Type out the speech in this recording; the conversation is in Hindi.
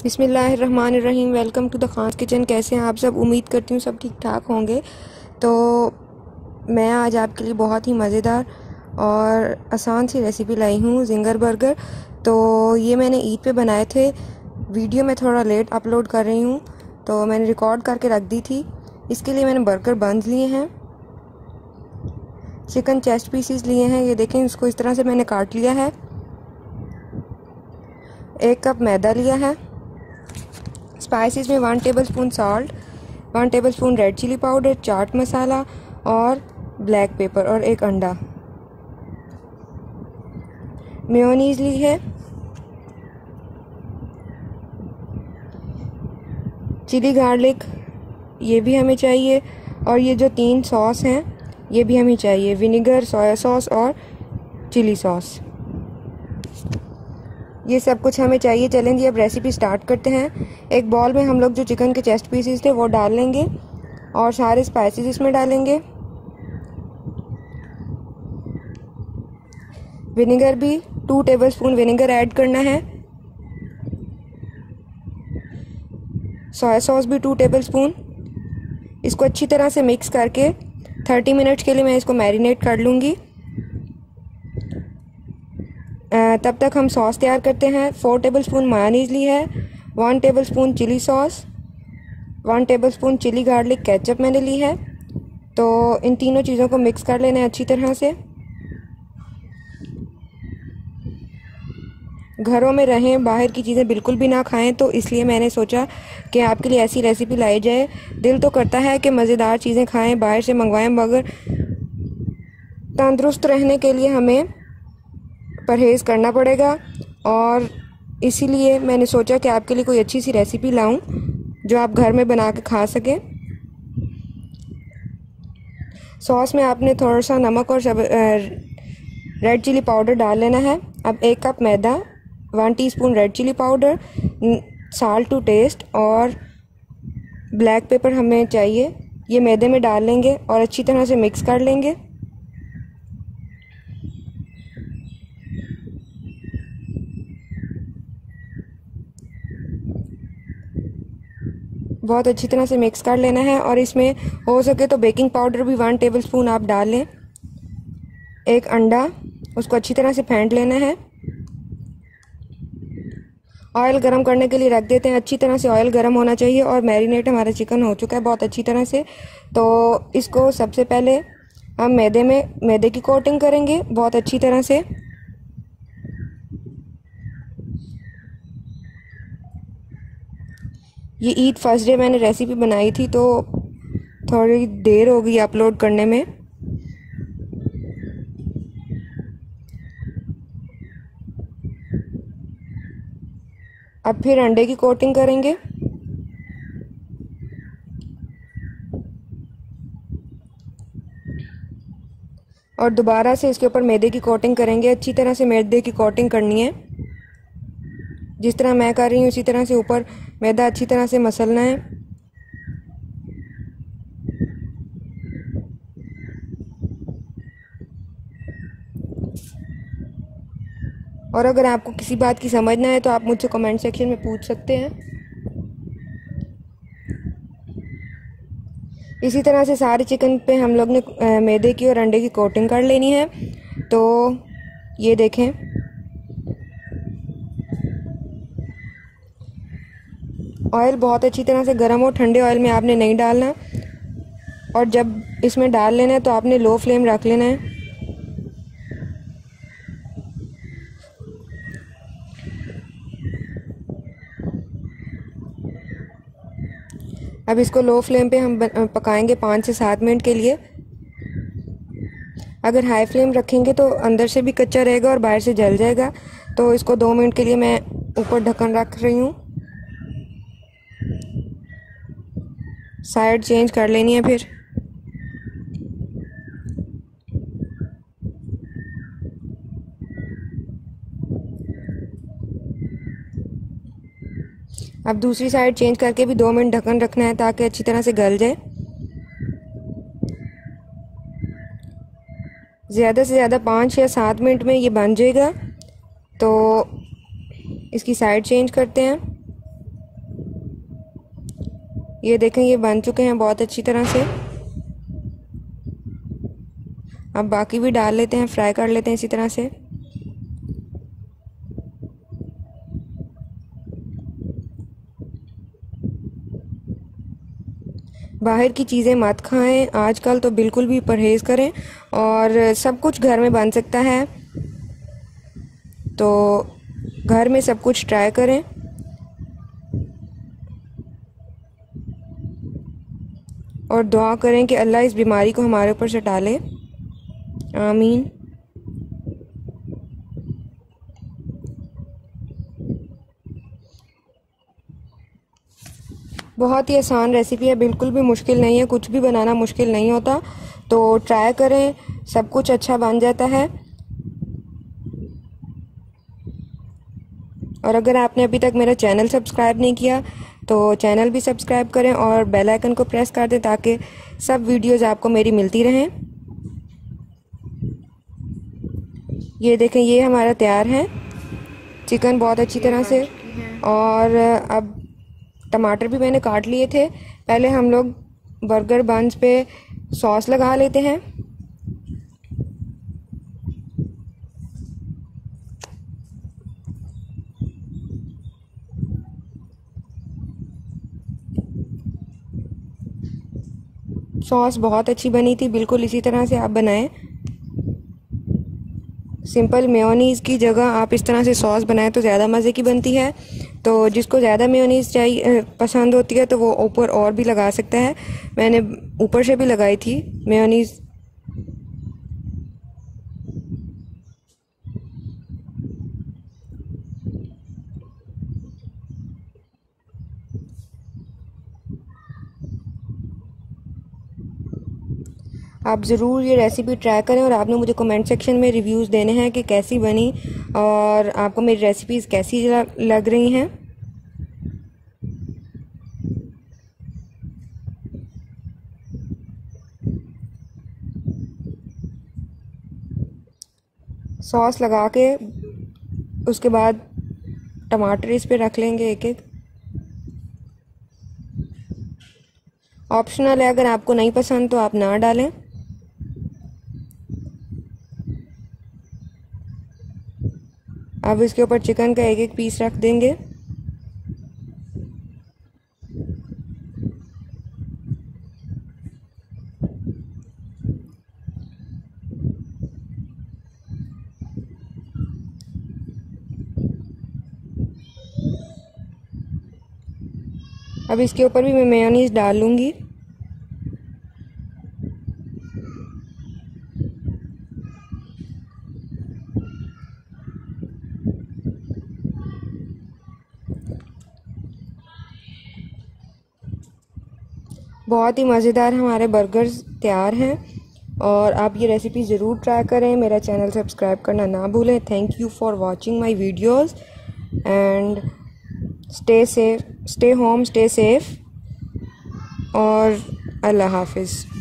बिस्मिल्लाहिर्रहमानिर्रहीम। Welcome to the Khan's kitchen. कैसे हैं आप सब? उम्मीद करती हूँ सब ठीक ठाक होंगे। तो मैं आज आपके लिए बहुत ही मज़ेदार और आसान सी रेसिपी लाई हूँ, ज़िंगर बर्गर। तो ये मैंने ईद पे बनाए थे। वीडियो मैं थोड़ा लेट अपलोड कर रही हूँ, तो मैंने रिकॉर्ड करके रख दी थी। इसके लिए मैंने बर्गर बन्स लिए हैं, चिकन चेस्ट पीसीस लिए हैं। ये देखें, इसको इस तरह से मैंने काट लिया है। 1 कप मैदा लिया है। स्पाइसेस में 1 tablespoon salt, 1 tablespoon red chilli powder, chaat masala और ब्लैक पेपर और 1 अंडा। मेयोनीज ली है, चिली गार्लिक ये भी हमें चाहिए, और ये जो 3 सॉस हैं ये भी हमें चाहिए, विनेगर, सोया सॉस और चिली सॉस। ये सब कुछ हमें चाहिए। चलें जी, अब रेसिपी स्टार्ट करते हैं। एक बॉल में हम लोग जो चिकन के चेस्ट पीसेस थे वो डाल लेंगे और सारे स्पाइसेस इसमें डालेंगे। विनेगर भी 2 टेबलस्पून विनेगर ऐड करना है। सोया सॉस भी 2 टेबलस्पून। इसको अच्छी तरह से मिक्स करके 30 मिनट्स के लिए मैं इसको मैरिनेट कर लूँगी। तब तक हम सॉस तैयार करते हैं। 4 टेबलस्पून मेयोनीज ली है, 1 tablespoon chilli sauce, 1 tablespoon chilli garlic ketchup मैंने ली है। तो इन तीनों चीज़ों को मिक्स कर लेना है अच्छी तरह से। घरों में रहें, बाहर की चीज़ें बिल्कुल भी ना खाएं, तो इसलिए मैंने सोचा कि आपके लिए ऐसी रेसिपी लाई जाए। दिल तो करता है कि मज़ेदार चीज़ें खाएं, बाहर से मंगवाएं, मगर तंदुरुस्त रहने के लिए हमें परहेज़ करना पड़ेगा, और इसीलिए मैंने सोचा कि आपके लिए कोई अच्छी सी रेसिपी लाऊं जो आप घर में बना के खा सकें। सॉस में आपने थोड़ा सा नमक और रेड चिली पाउडर डाल लेना है। अब 1 cup maida, 1 teaspoon red chilli powder, salt to taste और ब्लैक पेपर हमें चाहिए। ये मैदे में डाल लेंगे और अच्छी तरह से मिक्स कर लेंगे। बहुत अच्छी तरह से मिक्स कर लेना है, और इसमें हो सके तो बेकिंग पाउडर भी 1 टेबलस्पून आप डाल लें। 1 अंडा, उसको अच्छी तरह से फेंट लेना है। ऑयल गरम करने के लिए रख देते हैं। अच्छी तरह से ऑयल गरम होना चाहिए, और मैरिनेट हमारा चिकन हो चुका है बहुत अच्छी तरह से। तो इसको सबसे पहले हम मैदे की कोटिंग करेंगे बहुत अच्छी तरह से। ये ईद फर्स्ट डे मैंने रेसिपी बनाई थी, तो थोड़ी देर हो गई अपलोड करने में। अब फिर अंडे की कोटिंग करेंगे। और दोबारा से इसके ऊपर मैदे की कोटिंग करेंगे। अच्छी तरह से मैदे की कोटिंग करनी है, जिस तरह मैं कर रही हूँ उसी तरह से ऊपर मैदा अच्छी तरह से मसलना है। और अगर आपको किसी बात की समझ ना आए तो आप मुझसे कमेंट सेक्शन में पूछ सकते हैं। इसी तरह से सारे चिकन पे हम लोग ने मैदे की और अंडे की कोटिंग कर लेनी है। तो ये देखें, ऑयल बहुत अच्छी तरह से गर्म हो। ठंडे ऑयल में आपने नहीं डालना, और जब इसमें डाल लेना है तो आपने लो फ्लेम रख लेना है। अब इसको लो फ्लेम पे हम पकाएंगे 5 से 7 मिनट के लिए। अगर हाई फ्लेम रखेंगे तो अंदर से भी कच्चा रहेगा और बाहर से जल जाएगा। तो इसको 2 मिनट के लिए मैं ऊपर ढक्कन रख रही हूँ। साइड चेंज कर लेनी है फिर। अब दूसरी साइड चेंज करके भी 2 मिनट ढक्कन रखना है ताकि अच्छी तरह से गल जाए। ज़्यादा से ज़्यादा 5 या 7 मिनट में ये बन जाएगा। तो इसकी साइड चेंज करते हैं। ये देखें, ये बन चुके हैं बहुत अच्छी तरह से। अब बाकी भी डाल लेते हैं, फ्राई कर लेते हैं इसी तरह से। बाहर की चीज़ें मत खाएं आजकल, तो बिल्कुल भी परहेज़ करें। और सब कुछ घर में बन सकता है, तो घर में सब कुछ ट्राई करें। और दुआ करें कि अल्लाह इस बीमारी को हमारे ऊपर से टाले, आमीन। बहुत ही आसान रेसिपी है, बिल्कुल भी मुश्किल नहीं है, कुछ भी बनाना मुश्किल नहीं होता, तो ट्राई करें, सब कुछ अच्छा बन जाता है। और अगर आपने अभी तक मेरा चैनल सब्सक्राइब नहीं किया तो चैनल भी सब्सक्राइब करें और बेल आइकन को प्रेस कर दें ताकि सब वीडियोज़ आपको मेरी मिलती रहें। ये देखें, ये हमारा तैयार है चिकन बहुत अच्छी तरह से। और अब टमाटर भी मैंने काट लिए थे। पहले हम लोग बर्गर बन्स पे सॉस लगा लेते हैं। सॉस बहुत अच्छी बनी थी, बिल्कुल इसी तरह से आप बनाएं। सिंपल मेयोनीज़ की जगह आप इस तरह से सॉस बनाएं तो ज़्यादा मज़े की बनती है। तो जिसको ज़्यादा मेयोनीज़ चाहिए पसंद होती है तो वो ऊपर और भी लगा सकता है। मैंने ऊपर से भी लगाई थी मेयोनीज़। आप ज़रूर ये रेसिपी ट्राई करें और आपने मुझे कमेंट सेक्शन में रिव्यूज़ देने हैं कि कैसी बनी और आपको मेरी रेसिपीज़ कैसी लग रही हैं। सॉस लगा के उसके बाद टमाटर इस पे रख लेंगे एक एक। ऑप्शनल है, अगर आपको नहीं पसंद तो आप ना डालें। अब इसके ऊपर चिकन का एक एक पीस रख देंगे। अब इसके ऊपर भी मैं मेयोनीज़ डाल लूँगी। बहुत ही मज़ेदार हमारे बर्गर्स तैयार हैं और आप ये रेसिपी ज़रूर ट्राई करें। मेरा चैनल सब्सक्राइब करना ना भूलें। Thank you for watching my videos and stay home, stay safe और अल्लाह हाफिज़।